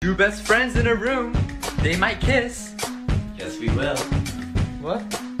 Two best friends in a room, they might kiss. Yes, we will. What?